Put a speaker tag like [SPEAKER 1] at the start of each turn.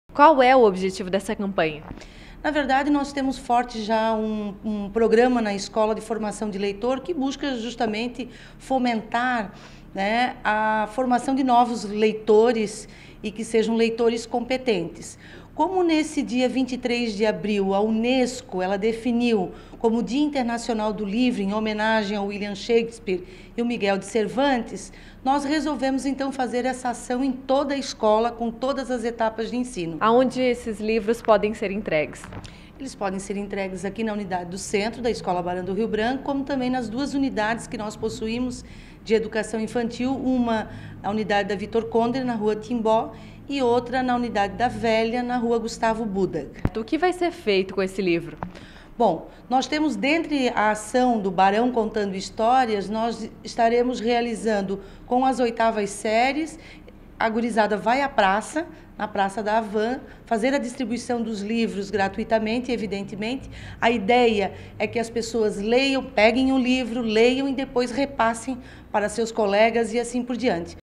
[SPEAKER 1] Qual é o objetivo dessa campanha?
[SPEAKER 2] Na verdade, nós temos forte já um programa na Escola de Formação de Leitor que busca justamente fomentar, né, a formação de novos leitores e que sejam leitores competentes. Como nesse dia 23 de abril a Unesco ela definiu como Dia Internacional do Livro em homenagem ao William Shakespeare e o Miguel de Cervantes, nós resolvemos então fazer essa ação em toda a escola, com todas as etapas de ensino.
[SPEAKER 1] Aonde esses livros podem ser entregues?
[SPEAKER 2] Eles podem ser entregues aqui na unidade do centro da Escola Barão do Rio Branco, como também nas duas unidades que nós possuímos de educação infantil, uma na unidade da Vitor Conder, na rua Timbó, e outra na unidade da Velha, na rua Gustavo Budak.
[SPEAKER 1] O que vai ser feito com esse livro?
[SPEAKER 2] Bom, nós temos, dentre a ação do Barão Contando Histórias, nós estaremos realizando com as 8ª séries, a gurizada vai à praça, na Praça da Havan, fazer a distribuição dos livros gratuitamente, evidentemente. A ideia é que as pessoas leiam, peguem o livro, leiam e depois repassem para seus colegas e assim por diante.